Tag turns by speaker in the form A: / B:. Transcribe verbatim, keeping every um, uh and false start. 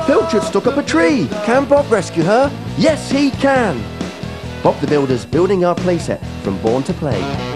A: Pilchard's stuck up a tree. Can Bob rescue her? Yes, he can. Bob the Builder's building our playset from Born to Play.